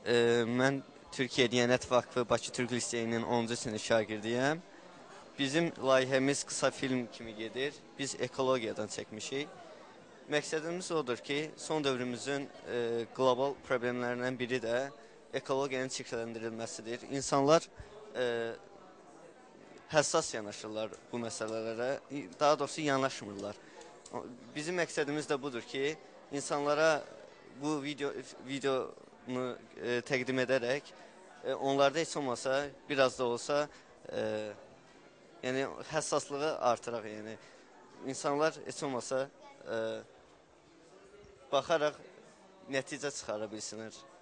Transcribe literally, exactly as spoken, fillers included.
E, mən Türkiyə Diyanət Vakfı Bakı Türk Liseyinin onuncu sinif şagirdiyəm. Bizim layihəmiz qısa film kimi gedir. Biz ekologiyadan çəkmişik. Məqsədimiz odur ki, son dövrümüzün e, qlobal problemlərindən biri də ekologiyanın çirkləndirilməsidir. İnsanlar e, həssas yanaşırlar bu məsələlərə, daha doğrusu yanaşmırlar. Bizim məqsədimiz də budur ki, insanlara bu video, videonu e, təqdim edərək, e, onlarda heç olmasa, biraz da olsa, e, yəni həssaslığı artıraq. Yəni, insanlar heç olmasa, e, baxaraq nəticə çıxara bilsinlər.